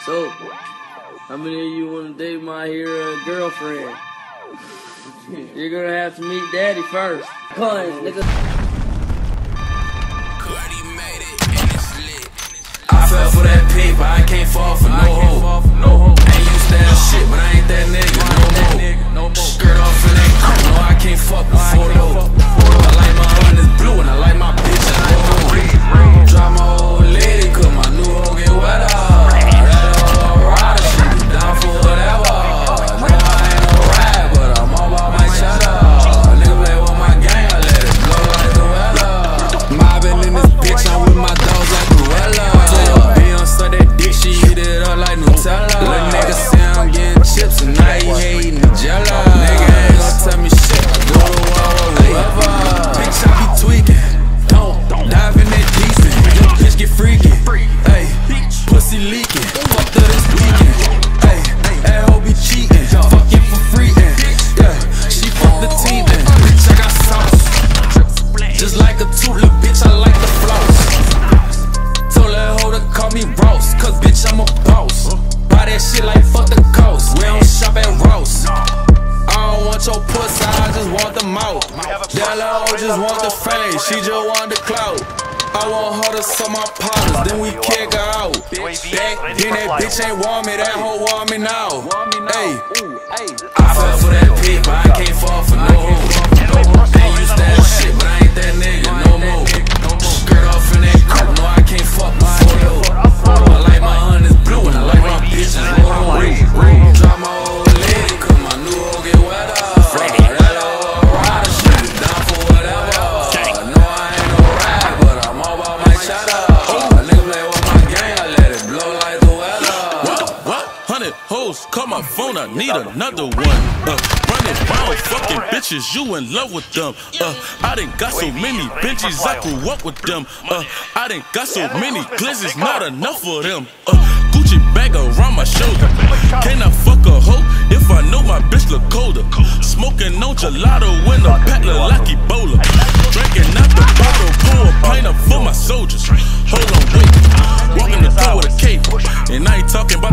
So, how many of you want to date my here girlfriend? You're gonna have to meet daddy first. Punch, nigga. I fell for that pig, but I can't fall for no hoe. Ain't used to that shit, but I ain't that nigga no more. Skirt off in that coat, no, I can't fuck before though. I like my honey blue and I like my bitch blue. Drop my old lady, cause my new hoe get wetter. That old rider, she be down for whatever. No, I ain't no ride, but I'm all about my cheddar. Nigga play with my gang, I let it blow like the weather. Mobbing in this bitch, I'm with my dogs like Cruella. Suck that dick, she eat it up like Nutella. Little nigga say I'm getting chips and now he hating the jello. Nigga ain't gon' tell me shit, I go to war with whoever. Bitch, I be tweaking, don't dive in that deep end. Bitch get freaky, ayy, pussy leaking. Fuck to this weekend, ayy, that hoe be cheating, fucking for free, yeah, she fuck the team, bitch, I got sauce. Just like a tulip, bitch, I like the floss. Call me Ross, cause bitch I'm a boss. Buy that shit like fuck the coast. We don't shop at Ross. I don't want your pussy, I just want the mouth. That little hoe just want the fame, she just want the clout. I want her to suck my partners, then we kick her out. Then that bitch ain't want me, that hoe want me now. Hey, I fell for that pig, but I can't fall for no hoe. Ain't used to that shit, but I ain't that nigga no more. Skirt off in that coat, no I can't fuck before though. I like my honey blue and I like my bitches blue. Drop my old lady, cause my new hoe get wetter. That old rider, she be down for whatever. No, I ain't no ride, but I'm all about my cheddar. Nigga play with my gang, I let it blow like the weather. What? 100 hoes, call my phone, I need another one. Running round, fucking bitches, you in love with them. I done got so many bitches, I grew up with them. I done got so many glizzes, not enough for them. Gucci bag around my shoulder. Can I fuck a hoe if I know my bitch look colder? Smoking on gelato when the pack look like Ebola. Drinking out the bottle, pour a pint up for my soldiers. Hold on, wait. Walking the door with a cape, and I ain't talking about